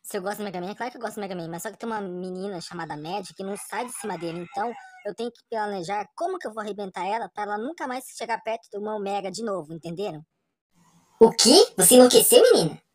Se eu gosto do Mega Man, é claro que eu gosto do Mega Man, mas só que tem uma menina chamada Mad que não sai de cima dele, então eu tenho que planejar como que eu vou arrebentar ela pra ela nunca mais chegar perto do meu Mega de novo, entenderam? O quê? Você enlouqueceu, menina?